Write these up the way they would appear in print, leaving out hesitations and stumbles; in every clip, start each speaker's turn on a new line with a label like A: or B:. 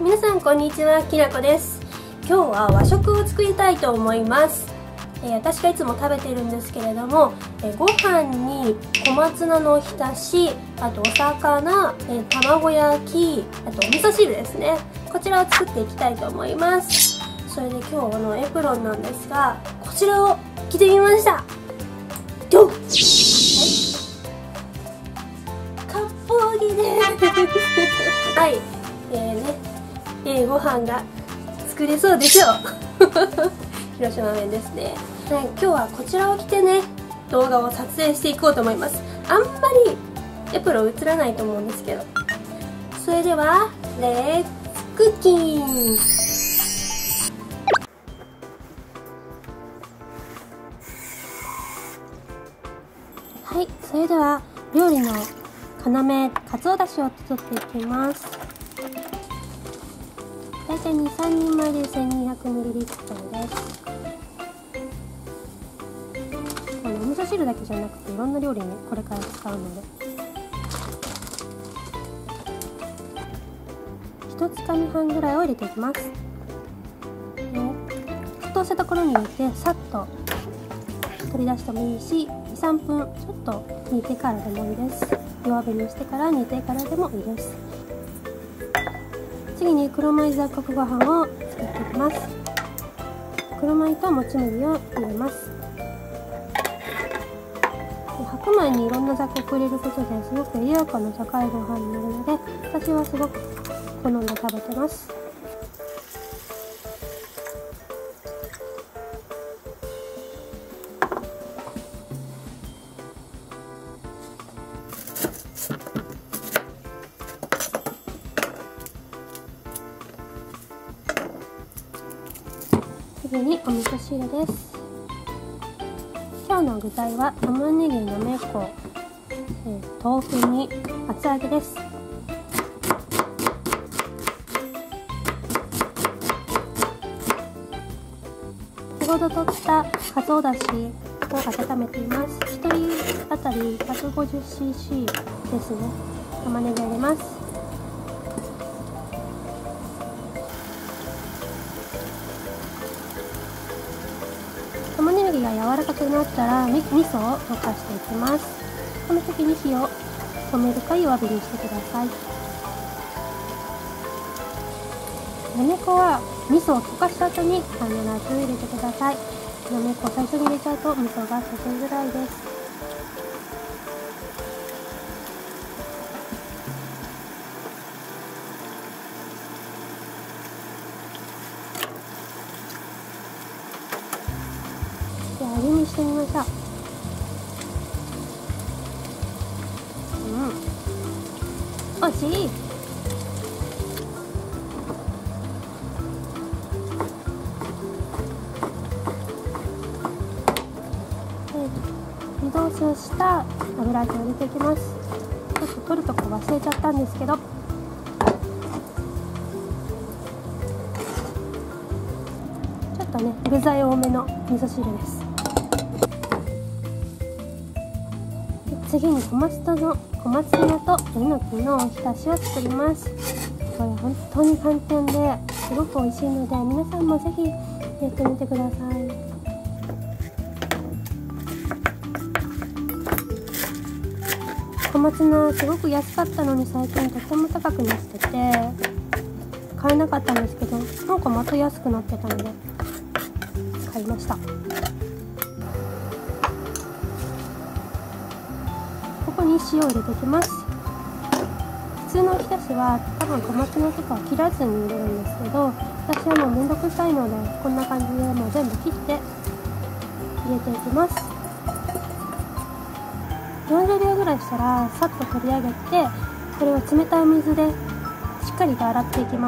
A: 皆さんこんにちは、きなこです。今日は和食を作りたいと思います。私がいつも食べてるんですけれども、ご飯に小松菜のおひたし、あとお魚、卵焼き、あとお味噌汁ですね。こちらを作っていきたいと思います。それで今日のエプロンなんですが、こちらを着てみました。ドン、はい、割烹着です。はい、ご飯が作れそうでしょう。広島麺ですね。はい、今日はこちらを着てね、動画を撮影していこうと思います。あんまりエプロン映らないと思うんですけど。それではレッツクッキング。はい、それでは料理の要、かつおだしを取っていきます。大体 2,3 人前で 1200ml です。お味噌汁だけじゃなくていろんな料理にこれから使うので、1つか2半ぐらいを入れていきます。沸騰したところに入れてさっと取り出してもいいし、 2,3 分ちょっと煮てからでもいいです。弱火にしてから煮てからでもいいです。次に黒米雑穀ご飯を作っていきます。黒米ともち麦を入れます。白米にいろんな雑穀を入れることですごく栄養価の高いご飯になるので、私はすごく好んで食べてます。次にお味噌汁です。今日の具材は玉ねぎ、なめこ、豆腐に厚揚げです。先ほど取ったかつおだしを温めています。1人当たり 150cc ですね。玉ねぎを入れます。玉ねぎが柔らかくなったら味噌を溶かしていきます。この時に火を止めるか弱火にしてください。なめこは味噌を溶かした後に必ず入れてください。なめこ最初に入れちゃうと味噌が溶けづらいです。味見してみましょう。美味しい。湯通しをした油揚げを入れていきます。ちょっと取るとこ忘れちゃったんですけど、ちょっとね具材多めの味噌汁です。次に小松菜とえのきのおひたしを作ります。これ本当に簡単ですごく美味しいので、皆さんもぜひやってみてください。小松菜すごく安かったのに最近とても高くなってて買えなかったんですけど、なんかまた安くなってたので買いました。ここに塩を入れていきます。普通のおひたしは多分小松菜とかは切らずに入れるんですけど、私はもうめんどくさいのでこんな感じでもう全部切って入れていきます。40秒ぐらいしたらさっと取り上げて、これを冷たい水でしっかりと洗っていきます。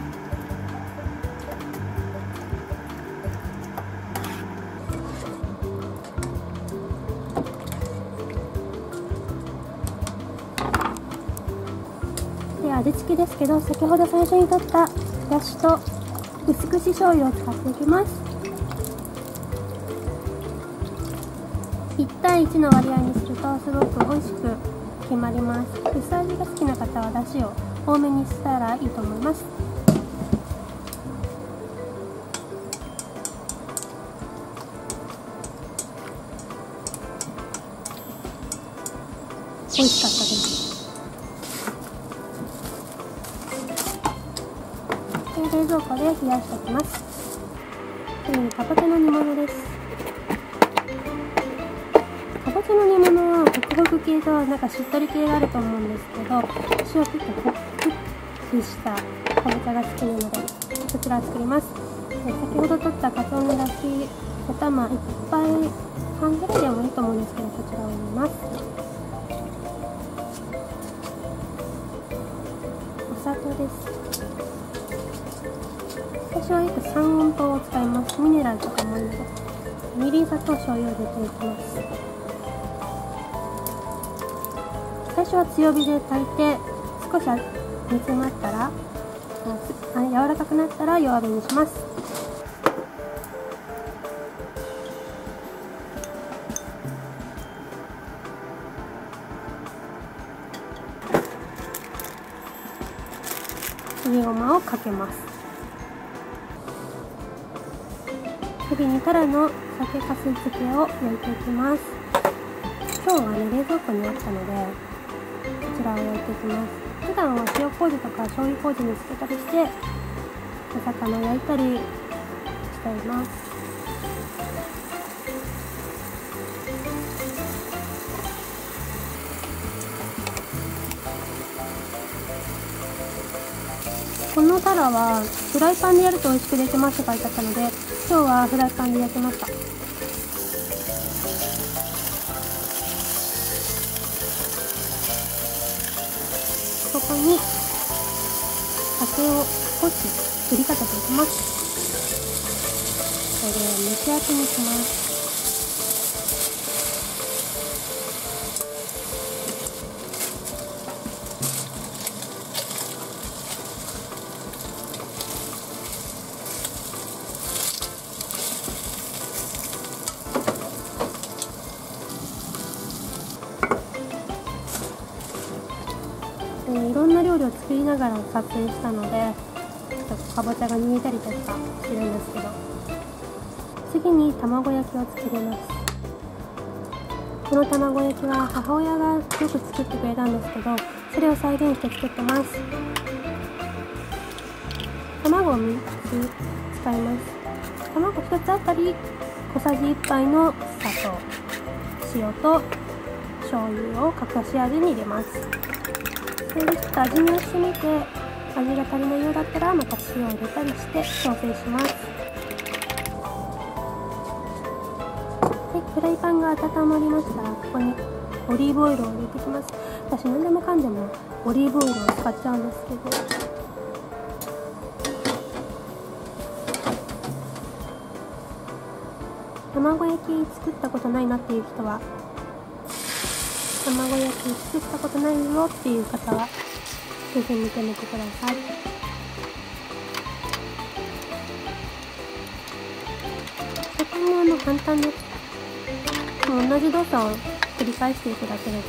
A: で味付けですけど、先ほど最初に取っただしと薄口醤油を使っていきます。1対1の割合にするとすごく美味しく決まります。薄味が好きな方はだしを多めにしたらいいと思います。美味しかったです。で、冷蔵庫で冷やしておきます。次にかぼちゃの煮物です。かぼちゃの煮物はホクホク系となんかしっとり系があると思うんですけど、私は結構ホクッとしたかぼちゃが好きなので、こちらを作ります。先ほど取ったかつおのだしお玉1杯半ぐらいでもいいと思うんですけど、こちらを入れます。お砂糖です。最初は約3温糖を使います。ミネラルとかもいいので、みりん、砂糖、醤油を入れていきます。最初は強火で炊いて、少し煮詰まったら、柔らかくなったら弱火にします。すりごまをかけます。次にタラの酒かす漬けを焼いていきます。今日はね、冷蔵庫にあったのでこちらを焼いていきます。普段は塩麹とか醤油麹につけたりしてお魚を焼いたりしています。このタラはフライパンでやると美味しくできますと書いてあったので、今日はフライパンで焼きました。ここに酒を少し振りかけていきます。これで蒸し焼きにします。いろんな料理を作りながら撮影したので、ちょっとかぼちゃが煮えたりとかするんですけど、次に卵焼きを作ります。この卵焼きは母親がよく作ってくれたんですけど、それを再現して作ってます。卵を3つ使います。卵1つあたり小さじ1杯の砂糖、塩と醤油を隠し味に入れます。でちょっと味見をしてみて、味が足りないようだったらまた塩を入れたりして調整します。でフライパンが温まりましたら、ここにオリーブオイルを入れていきます。私何でもかんでもオリーブオイルを使っちゃうんですけど、卵焼き作ったことないなっていう人は、卵焼き作ったことないよっていう方はぜひ見てみてください。とても簡単です。もう同じ動作を繰り返していくだけです。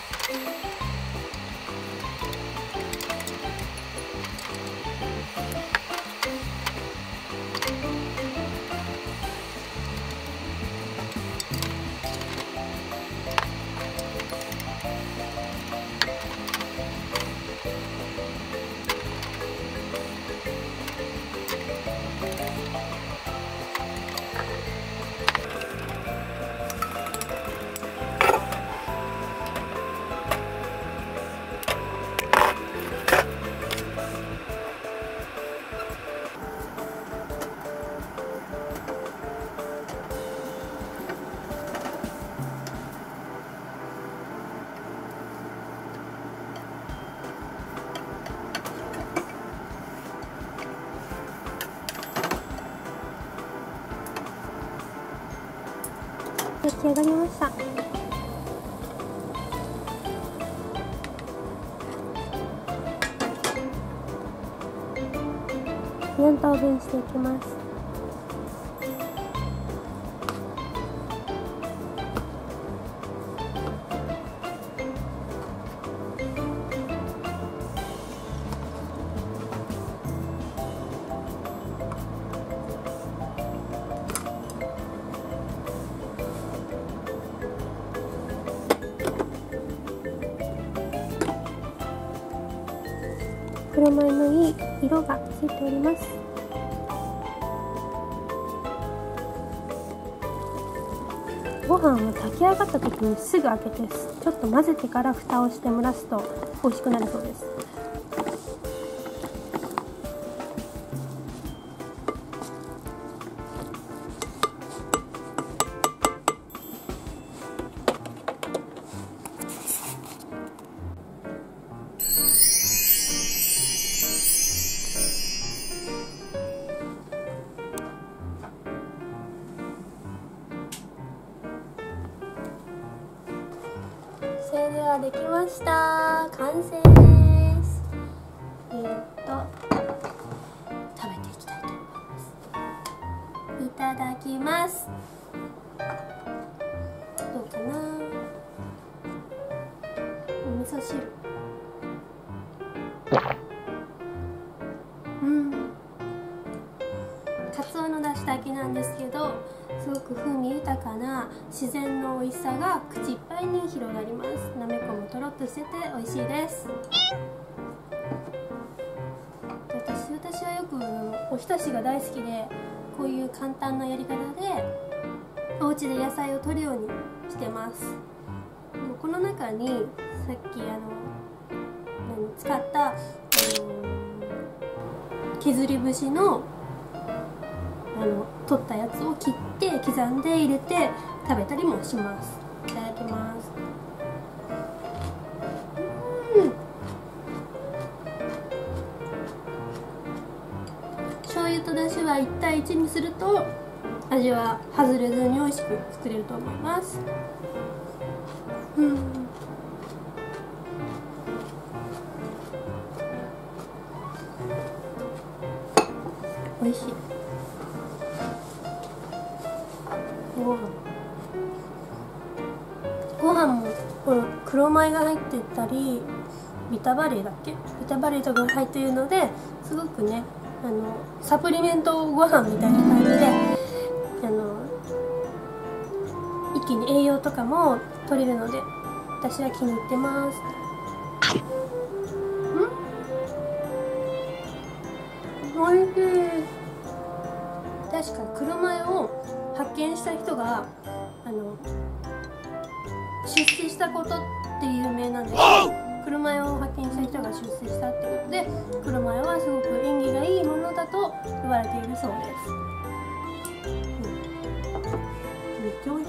A: 出来上がりました。4等分していきます。 黒米のいい色がついております。ご飯を炊き上がった時にすぐ開けてちょっと混ぜてから蓋をして蒸らすと美味しくなるそうです。それではできました。完成です。食べていきたいと思います。いただきます。どうかな。お味噌汁。カツオの出汁だけなんですけど、すごく風味豊かな自然の美味しさが口いっぱいに広がります。なめこもとろっとしてて美味しいです。私はよくおひたしが大好きで、こういう簡単なやり方でお家で野菜を取るようにしてます。この中にさっき使った削り節の取ったやつを切って刻んで入れて食べたりもします。いただきます。醤油とだしは1対1にすると味は外れずに美味しく作れると思います。美味しい。ご飯もこの黒米が入ってたりビタバレーだっけ、ビタバレーとかが入っているので、すごくねサプリメントご飯みたいな感じで一気に栄養とかも取れるので私は気に入ってます。おいしい。確か黒米を発見した人が出世したことって有名なんですけど、黒米を発見した人が出世したってことで、黒米はすごく縁起がいいものだと言われているそうです。めっちゃ美味しい。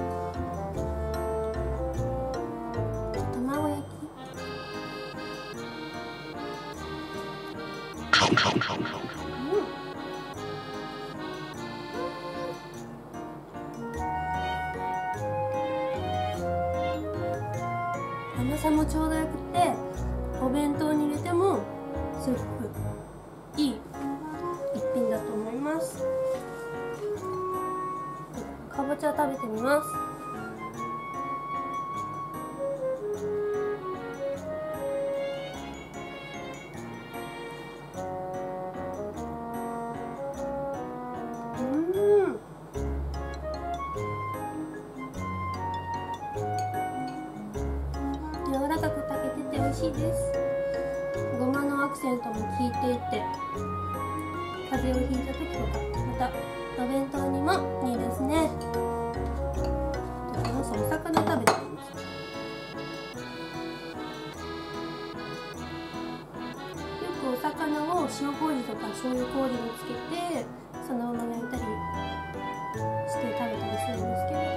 A: 卵焼き。甘さもちょうどよくて、お弁当に入れてもすごくいい一品だと思います。かぼちゃ食べてみます。柔らかく炊けてて美味しいです。ごまのアクセントも効いていて、風邪をひいた時とかまたお弁当にもいいですね。まずお魚食べてみます。よくお魚を塩麹とか醤油麹につけてそのまま焼いたりして食べたりするんですけど、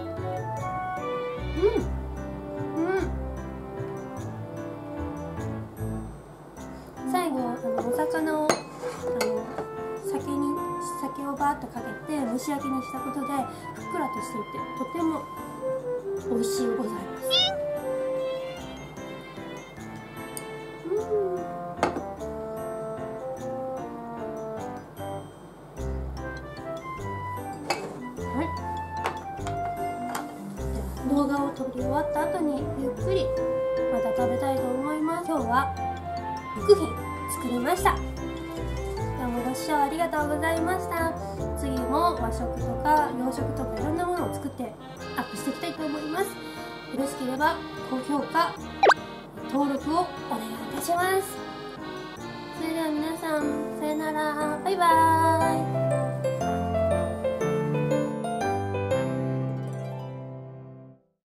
A: 最後お魚を酒をバーッとかけて蒸し焼きにしたことでふっくらとしていてとても美味しいございます。動画を撮り終わった後にゆっくりまた食べたいと思います。今日は6品作りました。どうもご視聴ありがとうございました。次も和食とか洋食とかいろんなものを作ってアップしていきたいと思います。よろしければ高評価、登録をお願いいたします。それででは皆さんさよなら、バイバーイ。